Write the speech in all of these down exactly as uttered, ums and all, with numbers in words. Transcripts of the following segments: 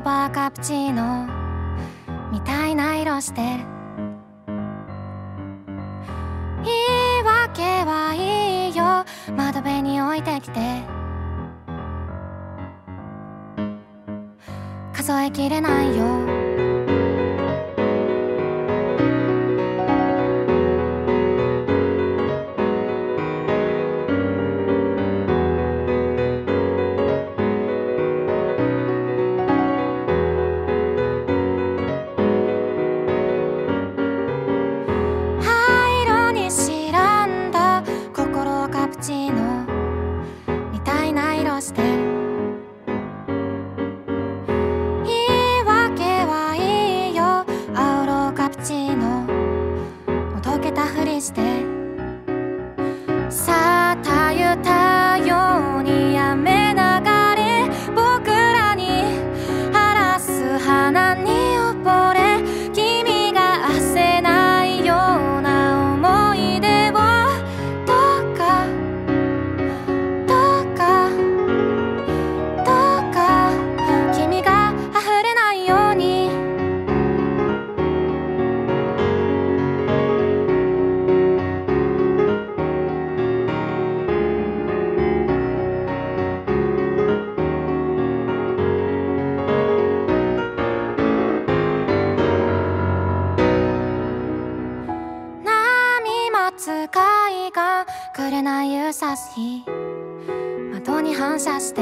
葉カプチーノみたいな色してる。言い訳はいいよ、窓辺に置いてきて数えきれないよ。灰色に白んだ心はカプチーノみたいな色してる。してさあたゆたようにやめながれ僕らに晴らす花に溺れ君が焦せないような思い出をどうかどうかどうか君が溢れないように海が紅夕さす日窓に反射して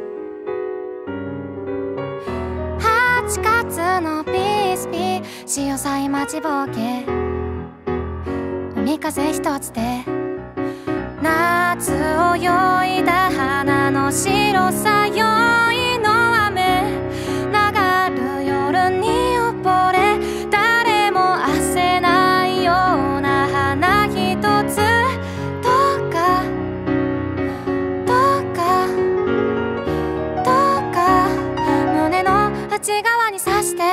はちがつのビスビ潮騒待ちぼうけ海風一つで夏を泳いだ花の白さ酔いの雨流る夜に溺れ誰も焦せないような花一つどうかどうかどうか胸の内側に刺して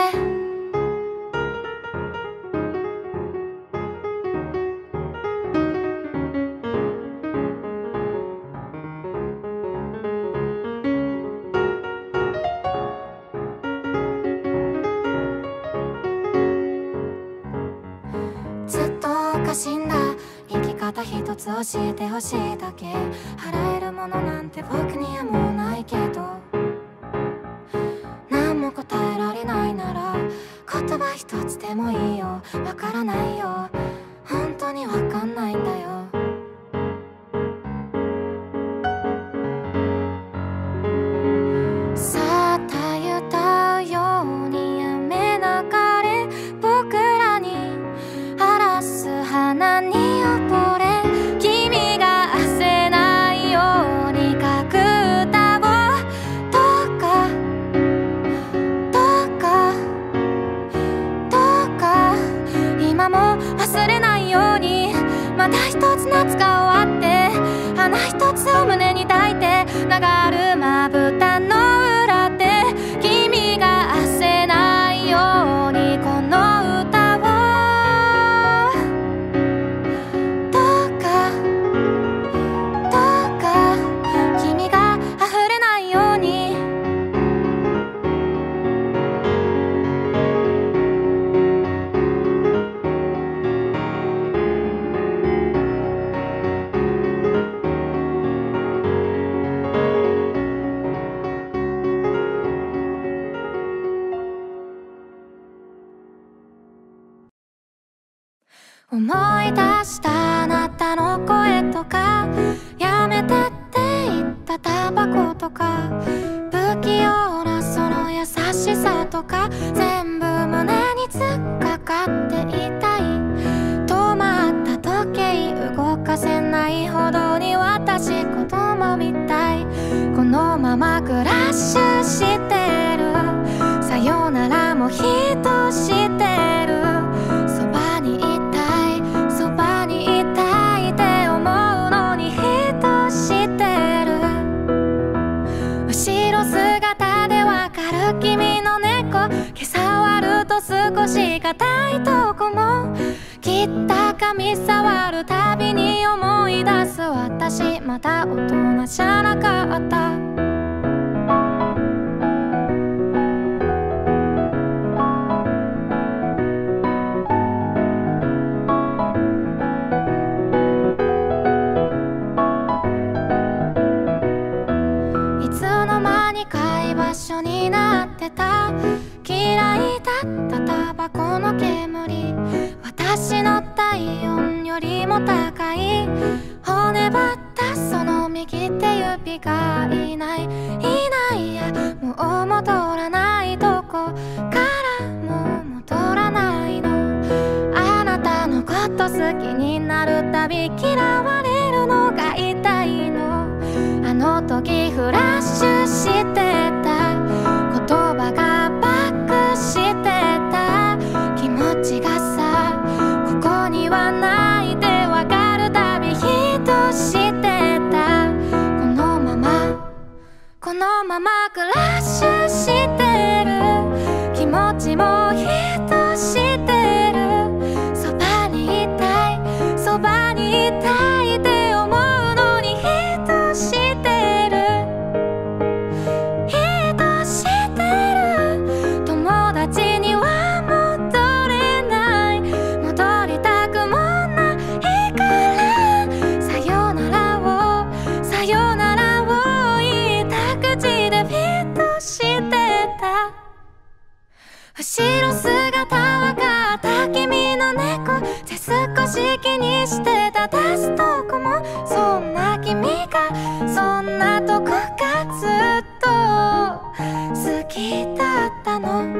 ずっとおかしいんだ生き方一つ教えてほしいだけ払えるものなんて僕にはもうないけど何も答えられないなら言葉一つでもいいよわからないよ本当にわかんないんだよさあたゆたようにやめながれ僕らに晴らす花に溺れ君が焦せないように書く歌をどうかどうかどうか今も忘れないようにまた一つ夏が終わって花一つを胸に抱いて流るまぶたの裏で君が焦せないようにこの歌をどうかどうか君が溢れないように思い出したあなたの声とかやめてって言ったタバコとか不器用なその優しさとか全部胸に突っかかっていたい止まった時計動かせないほどに私子供みたいこのままクラッシュしてるさよならもひとしてるそばにいたいそばにいたいって思うのにひとしてる後ろ姿でわかる君の猫今朝割ると少し硬いとこも切った髪触るたびに思い出す私まだ大人じゃなかったってた。嫌いだったタバコの煙、私の体温よりも高い。骨ばったその右手指がいないいないや、もう戻らないどこからも戻らないの。あなたのこと好きになるたび嫌われるのが痛いの。あの時フラッシュしてた言葉がバックしてた気持ちがさ、ここにはないでわかるたびヒットしてた。このままこのままクラッシュしてる気持ちもヒットしてる。そばにいたいそばにいたいって思うのにヒットしてるヒットしてる。友達には戻れない戻りたくもないからさよならをさよならを言いた口でフィットしてた。後ろ姿はかった君の猫背少し気にしてた出すとこもそんな君がそんなとこがずっと好きだったの。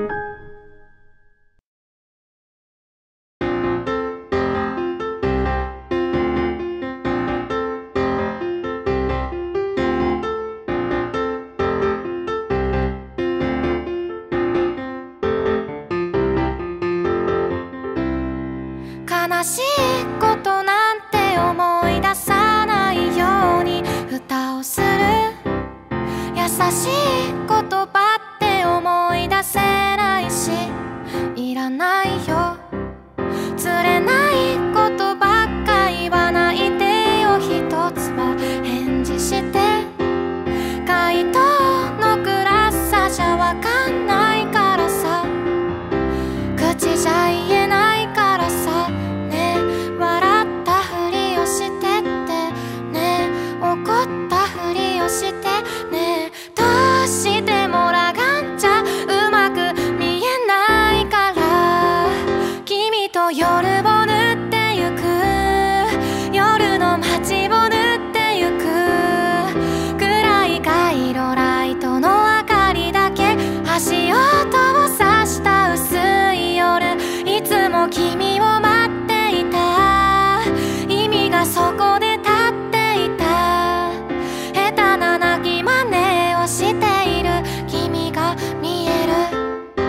悲しいことなんて思い出さないように蓋をする。優しい言葉って思い出せないしいらないよ。釣れないことばっか言わないでよ。一つは返事して回答の暗さじゃわかんないからさ。口じゃ言えないからさ。笑ったふりをしてってね、怒ったふりをしてね。どうしても裸眼じゃうまく見えないから君と夜を塗ってゆく。夜の街を塗ってゆく。暗い街路ライトの明かりだけ足音をさした薄い夜、いつも君を待っていた。意味がそこで立っていた。下手な泣き真似をしている君が見える。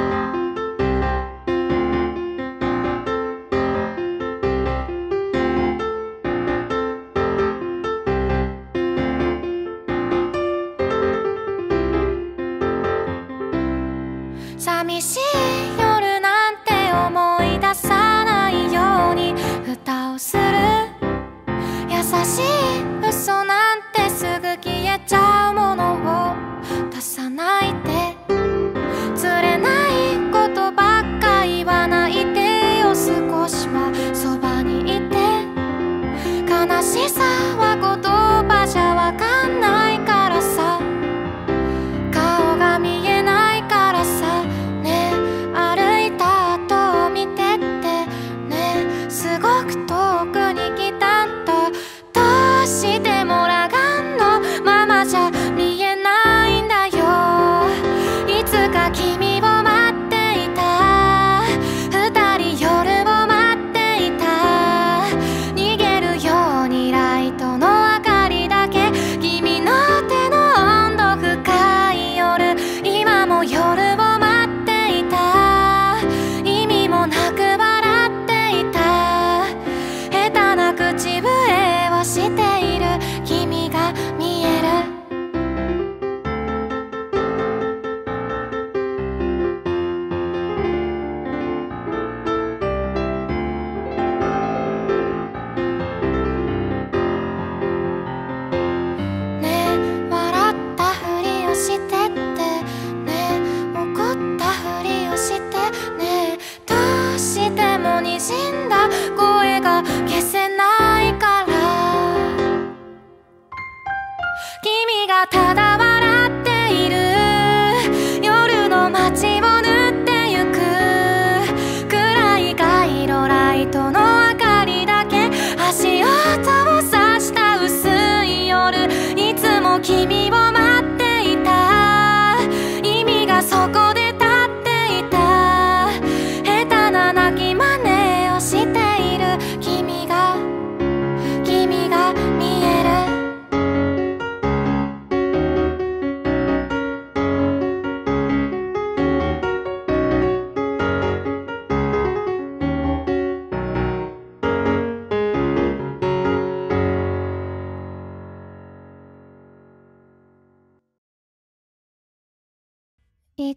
寂しい夜なんて思い出さないように蓋をする。優しい嘘なんてすぐ消えちゃうものを出さないで。釣れないことばっか言わないでよ。少しはそばにいて。悲しさは言葉じゃわかんないからさ。顔が見えないからさね。歩いた後を見てってね。すごく遠くに来たんだ。どうしても裸眼のままじゃ見えないんだよ。いつか君を待っていた。二人夜を待っていた。逃げるようにライトの明かりだけ。君の手の温度深い夜。今も夜を待っていた。意味もなく笑っていた。下手な口笛をしている君が見える。ねえ笑ったふりをしてってね。怒ったふりをしてね。どうしても滲んだ声が消せないから。君がただ笑っている夜の街言って。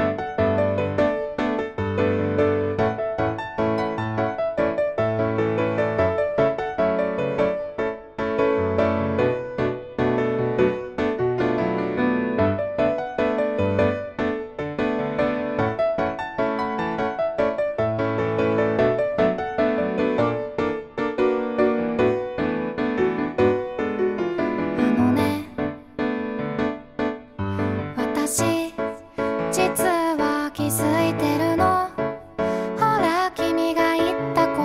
実は気づいてるの。ほら君が言ったこと、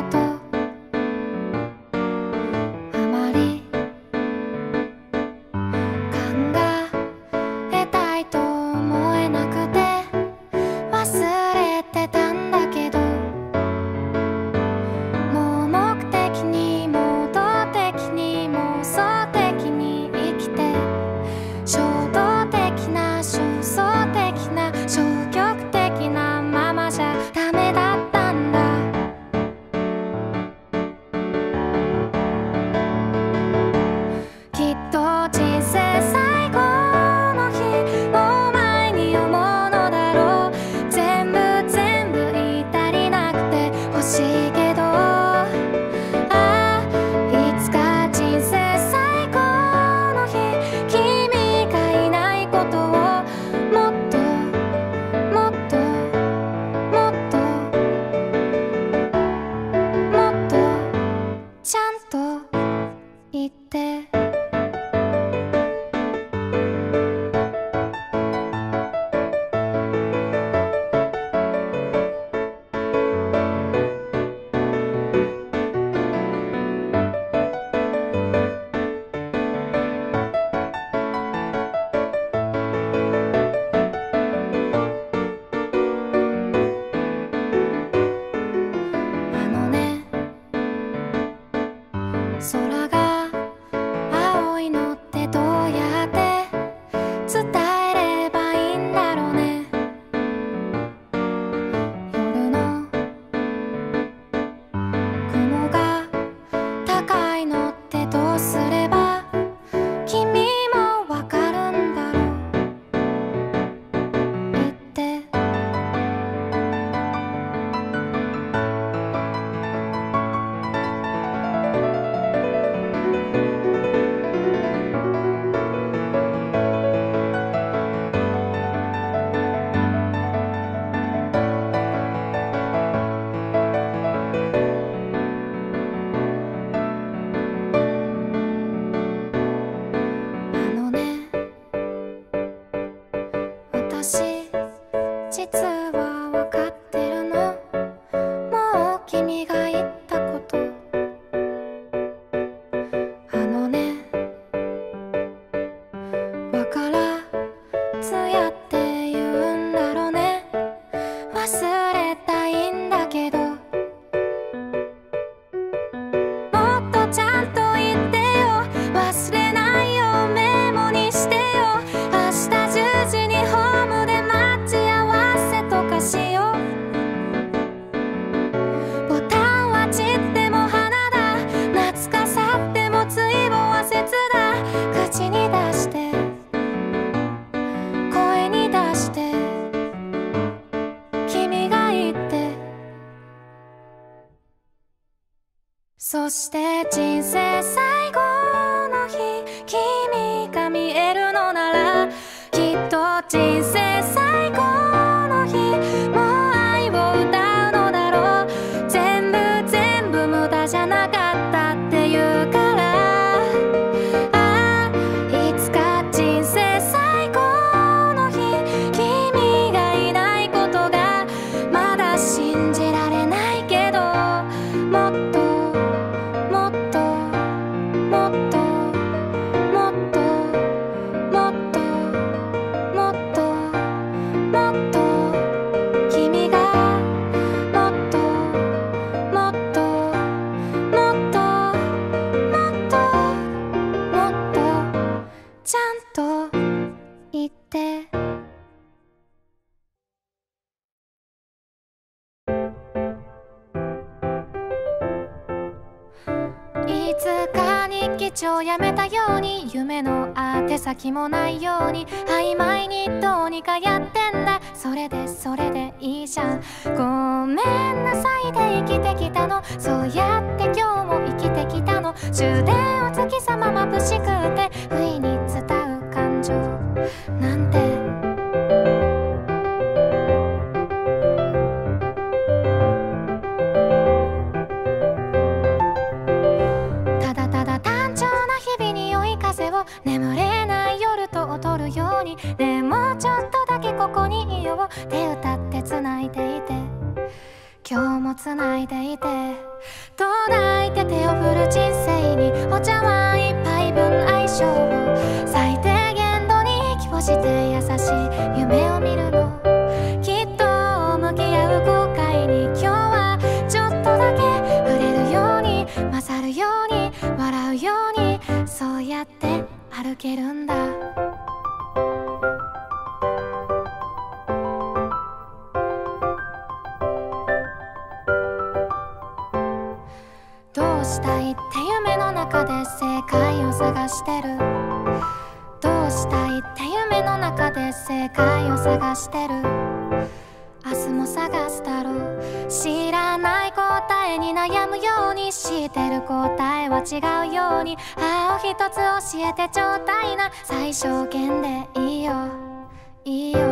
あまり考えたいと思えなくて忘れてたんだけど、もう目的にも動的にも想的に生きて、衝動的な焦燥的な消極的なままじゃダメだったんだ。きっと人生最後の日を前に思うのだろう。全部全部言い足りなくて欲しいけど、ああいつか人生最後の日、君がいないことをもっともっともっともっとちゃんと言って。あのね、空が青いのってどうやって伝えればいいんだろうね。夜の雲が高いのってどうすれば君もわかるんだろう。言って。あのね、私実はわかってるの。もう君が言ったこと。あのね、わからずやって言うんだろうね。忘れたいんだけど、もっとちゃんと言ってよ。忘れないよ、メモにしてよ。明日じゅうじにホームで待ち合わせとかしよう。ボタンは散っても花だ、夏かさっても追望は切だ。口に出して声に出して君が言って。そして人生最後の日、君が見えるのなら、きっと人生最後の日もう愛を歌うのだろう。全部全部無駄じゃなかったって言うから、ああいつか人生最後の日、君がいないことがまだ信じられないけど、もっともっともっともっともっともっともっと君がもっともっともっともっともっとちゃんと言って。いつかに日記帳やめたように、夢の宛先もないように曖昧にどうにかやってんだ。それでそれでいいじゃん。ごめんなさいで生きてきたの、そうやって今日も生きてきたの。終電お月様眩しくて不意に伝う感情なんて。ただただ単調な日々に酔い風を、眠れない夜と踊るように。でもちょっとだけここにいようって歌って繋いでいて、今日も繋いでいて、途絶えて手を振る人生にお茶碗一杯分相性を、最低限度に息をして優しい夢を見るの。きっと向き合う後悔に今日はちょっとだけ触れるように、勝るように笑うように、そうやって歩けるんだ。どうしたいって夢の中で正解を探してる。どうしたいって夢の中で正解を探してる。明日も探すだろう。知らない答えに悩むように、知ってる答えは違うように。ああ一つ教えてちょうだいな、最小限でいいよいいよ。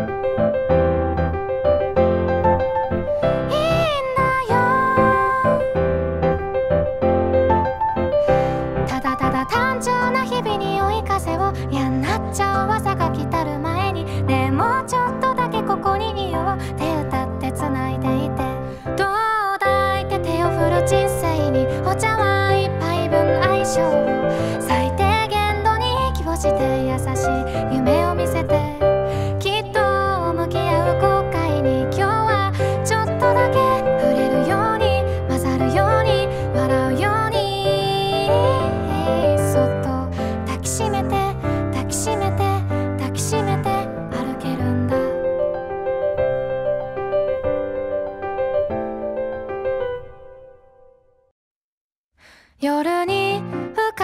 単調な日々に追い風を、嫌になっちゃう朝が来たる前に。でもちょっとだけここにいようって歌って繋いでいて、どうだいて手を振る人生にお茶碗一杯分相性を、最低限度に息をして優しい夢を見せて、きっと向き合う後悔に今日はちょっとだけ触れるように、混ざるように笑うように。そっと抱きしめて抱きしめて抱きしめて歩けるんだ。夜に深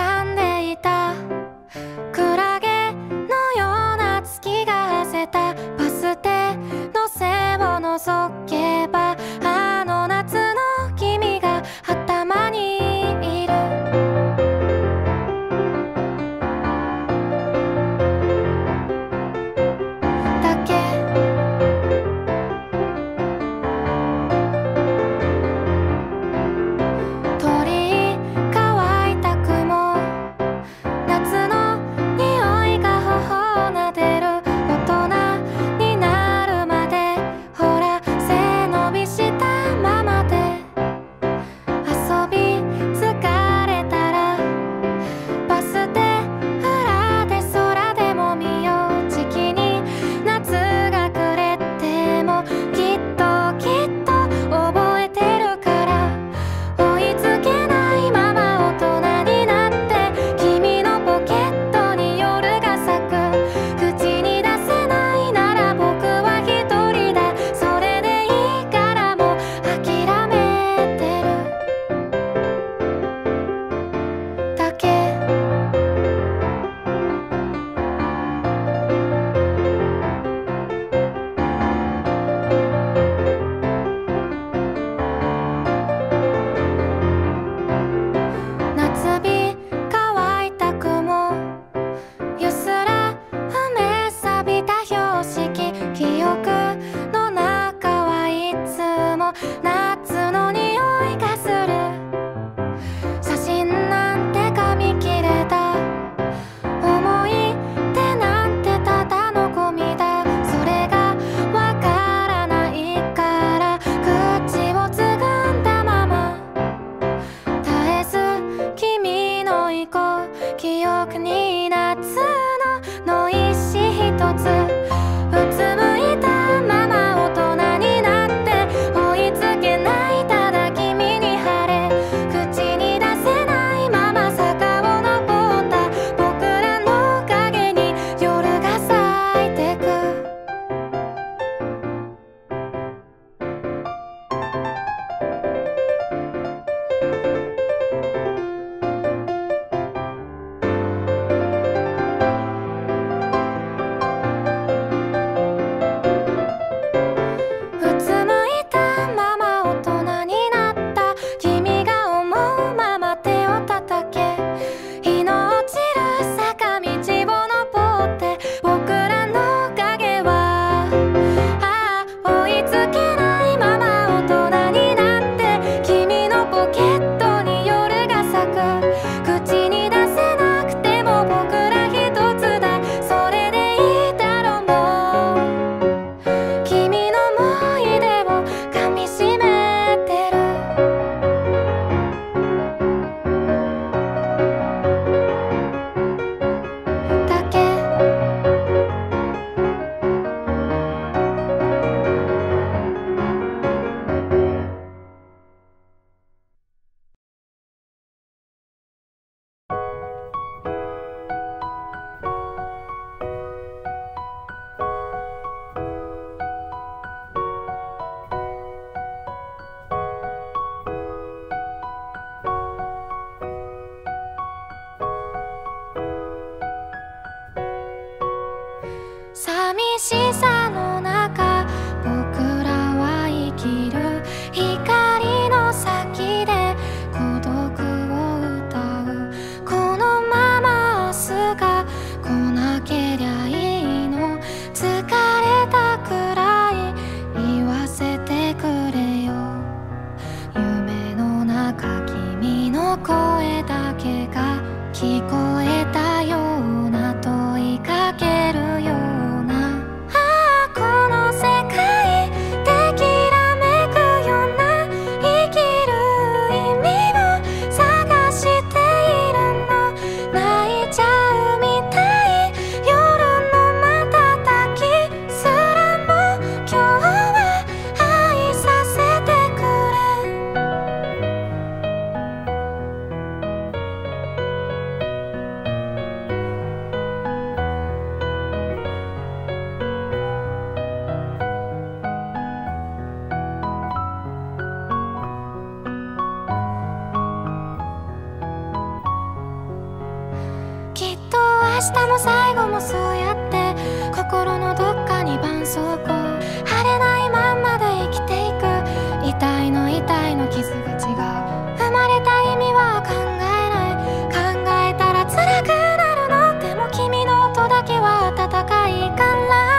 しさの中僕らは生きる光の先で孤独を歌うこのまま明日が来なけりゃいいの疲れたくらい言わせてくれよ夢の中君の声だけが聞こえたような問いかけるようなああこの世界できらめくような生きる意味を探しているの泣いちゃうみたい夜の瞬きすらも今日は愛させてくきっと明日も最後もそうやって心のどっかに絆創膏腫れないまんまで生きていく痛いの痛いの傷が違う生まれた意味は考えない考えたら辛くなるのでも君の音だけは温かいから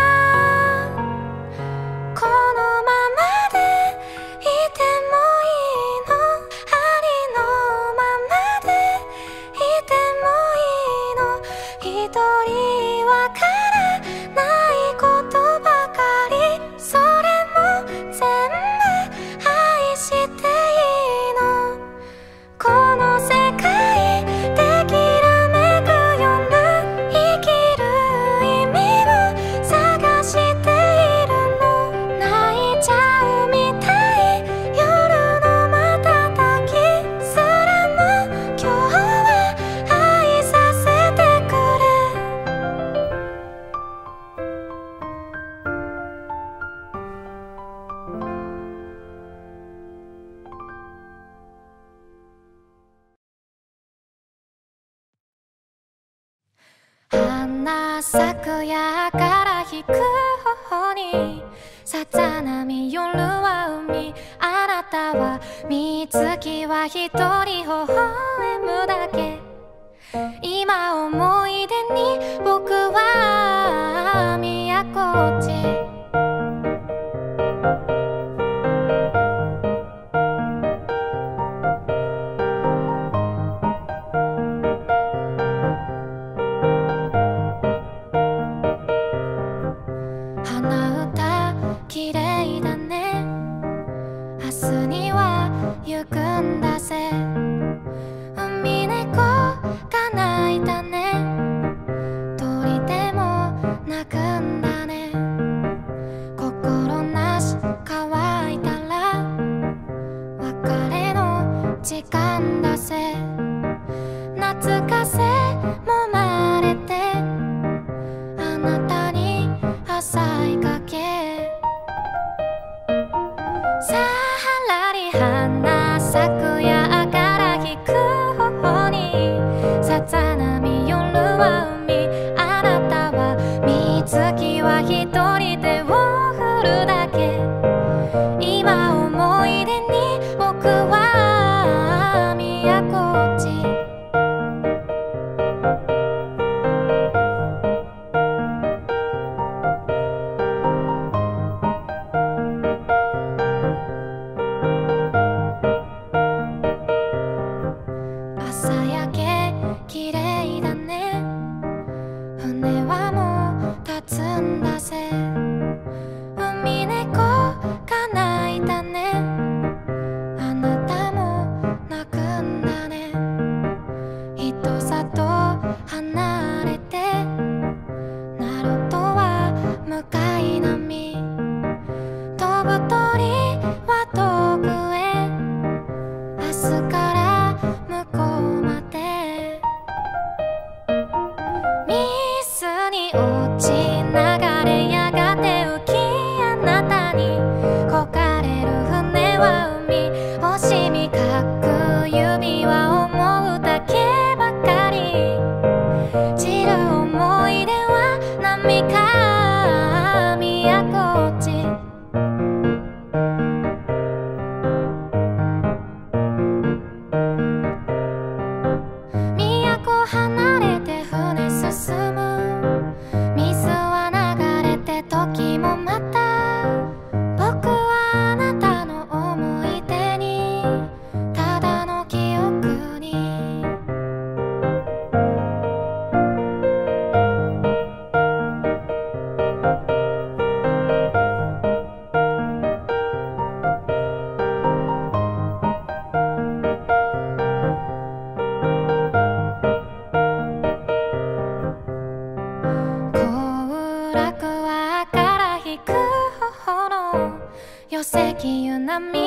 このままでいてもいいのありのままでいてもいいの一人わからないことばかりそれも全部愛していいのこの世界できらめくような生きる意味を探しているの泣いちゃうみたい夜の瞬きすらも今日は愛させてくれ花咲くやから引く頬にさざ波夜は海あなたは三月は一人微笑むだけ今思い出に僕は都落ち鼻歌綺麗だね明日には行くんだぜ海猫が鳴いたね鳥でも鳴くんだね心なし乾いたら別れの時間だぜ夏風もまれてあなたに浅いかけさらり花咲くやから引く頬にさざ波夜は海あなたは三月は一人手を振るだけ今思い出に僕は都落ち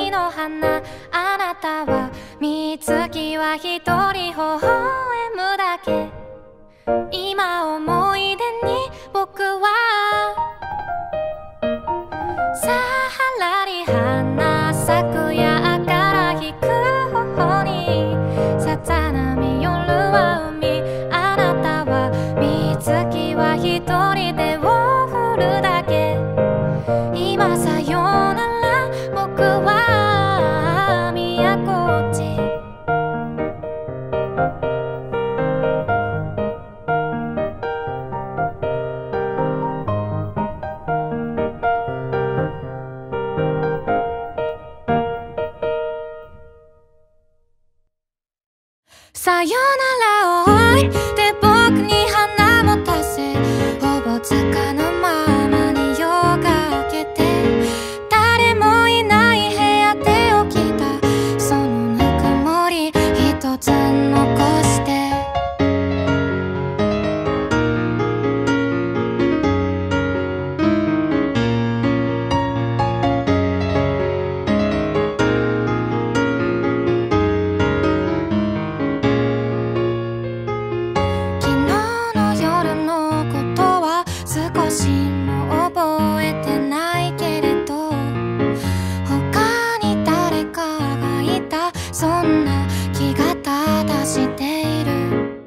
愛の花、あなたは三月は一人微笑むだけ。今思い出に僕はさらり花咲くやから引く頬にさざ波夜は海、あなたは三月は一人手を振るだけ。今さよなら僕は都落ち。さよならをおいで僕に花持たせ、ほぼつかぬままに夜が明けて、誰もいない部屋で起きたそのぬくもり一つ残して。少しも覚えてないけれど、他に誰かがいたそんな気がただしている。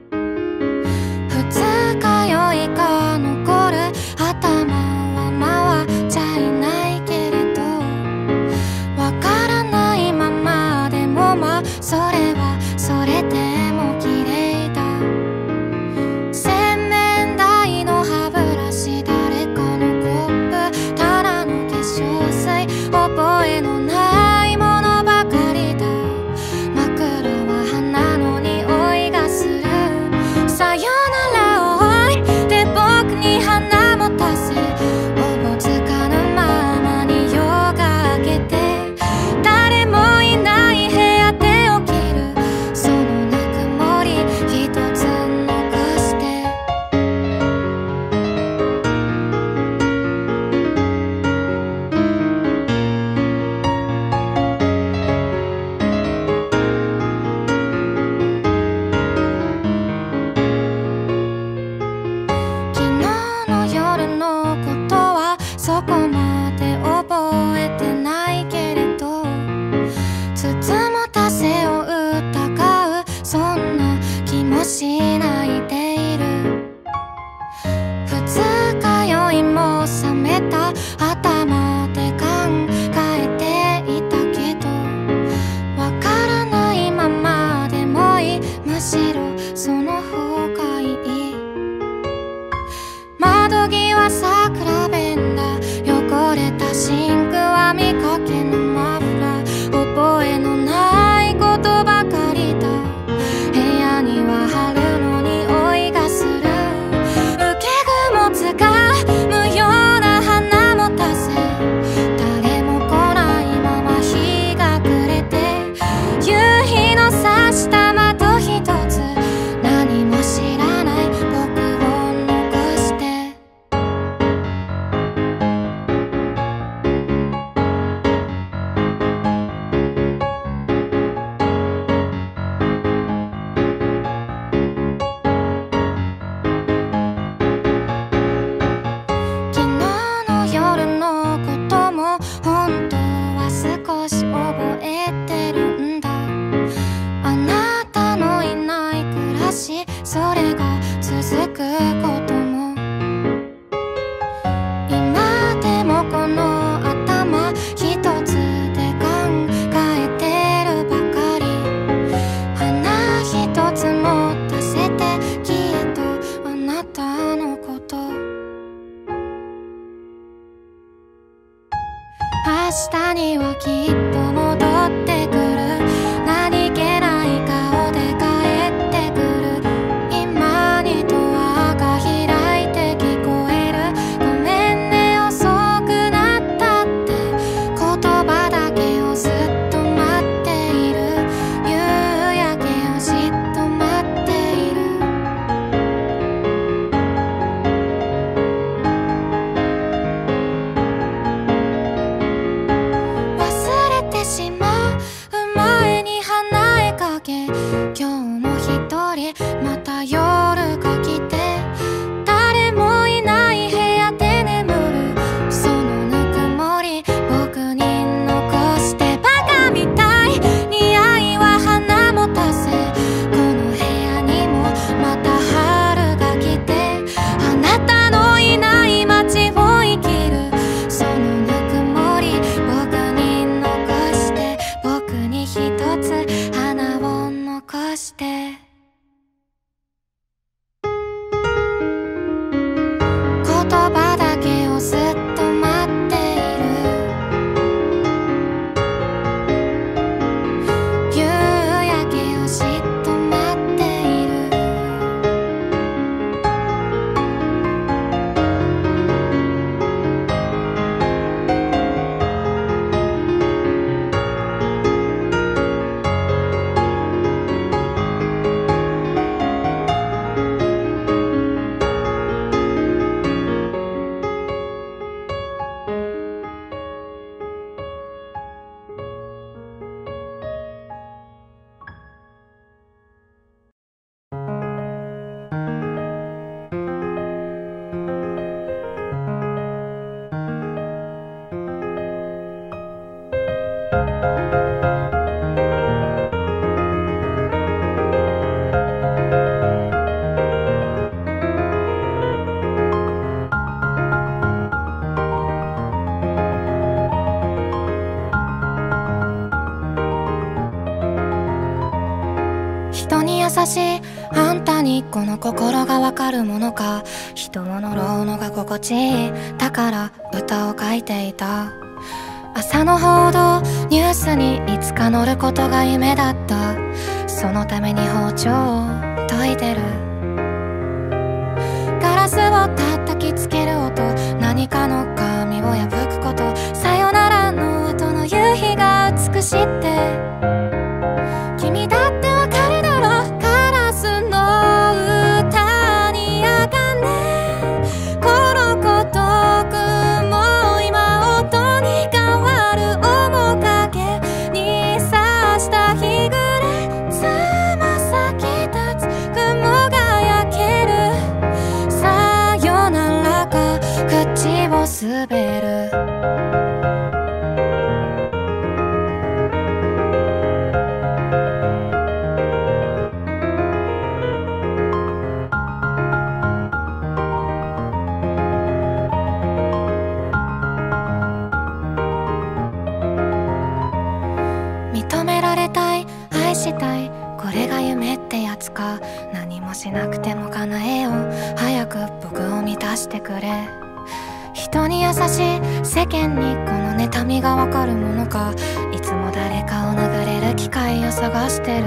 二日酔いが残る頭は回っちゃいないけれど、わからないままでもまあそれはそれでも綺麗だ。洗面台の歯ブラシ、誰かのコップ、ただの化粧水、覚えのないものばかりだ。枕は花の匂いがする。さよならをおいで僕に花持たせ、ほぼつかぬままに夜が明けて、誰もいない部屋で起きるそのぬくもり一つ残して。昨日の夜のことはそこまで覚えてないけれど、つつもたせを疑うそんな気もしないでいる。二日酔いも覚めた頭で考えていたけど、わからないままでもいい、むしろその方がいい。窓際桜ベンダー、汚れたシンクは見かけぬマフラー、覚えのないことばかりだ。部屋には春の匂いがする。受け雲つかむような花持たせ、誰も来ないまま日が暮れて、夕日の差した窓一つ、何も知らない僕を残して。昨日の夜のことも本当は少し覚えてるんだ。あなたのいない暮らし、それが続くことも。今でもこの頭一つで考えてるばかり。花一つ持たせてきっとあなたのこと。明日にはきっと戻ってくる。何気ない顔で帰ってくる。今にドアが開いて聞こえる。ごめんね遅くなったって言葉だけをずっと待っている。夕焼けをじっと待っている。忘れしいあんたにこの心がわかるものか。人を呪うのが心地いいだから歌を書いていた。朝の報道ニュースにいつか乗ることが夢だった。そのために包丁を研いでる。ガラスを叩きつける音、何かの紙を破くこと、さよならの後の夕日が美しいって君だってわかるだろ。カラスの歌にあがね、この孤独も今音に変わる。面影に刺した日暮れ、つま先立つ雲が焼ける。さよならか口を滑る。認められたい、愛したい、これが夢ってやつか。何もしなくても叶えよう、早く僕を満たしてくれ。人に優しい世間にこの妬みがわかるものか。いつも誰かを殴れる機会を探してる。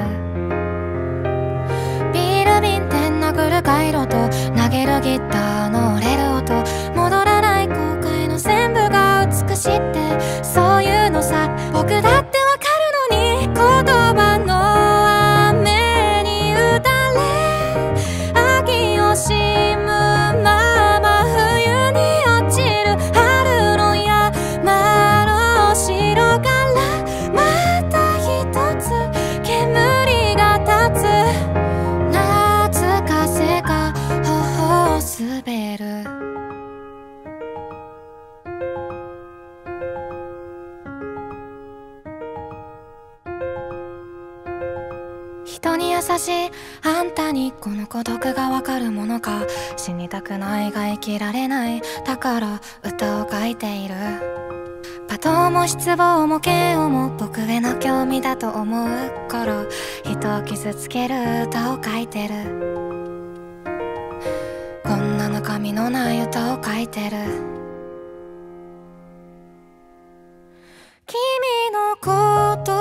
ビール瓶で殴る回路と投げるギターの折れる音、戻らない後悔の全部が美しいってそういうのさ。僕だってわかるのに言葉の雨に打たれ、秋を惜むまま冬に落ちる。春の山の白からまた一つ煙が立つ。夏風が頬を滑る。人に優しいあんたにこの孤独がわかるものか。死にたくないが生きられない、だから歌を書いている。罵倒も失望も嫌悪も僕への興味だと思うから、人を傷つける歌を書いてる。こんな中身のない歌を書いてる。君のこと